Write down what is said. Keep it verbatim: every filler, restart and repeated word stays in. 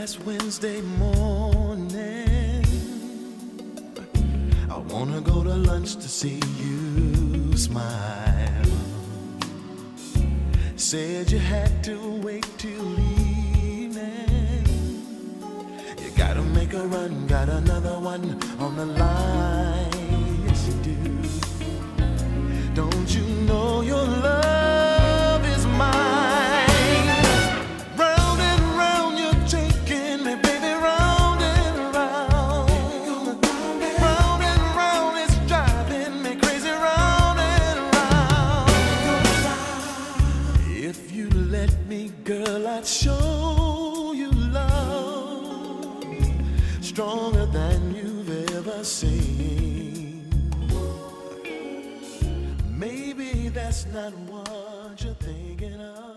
last Wednesday morning. I wanna go to lunch to see you smile. Said you had to wait till evening. You gotta make a run, got another one on the line. Yes you do. Don't you know your love is mine? Round and round you're taking me, baby, round and round. Round and round it's driving me crazy, round and round. If you let me, girl, I'd show you love stronger than you've ever seen. Maybe that's not what you're thinking of.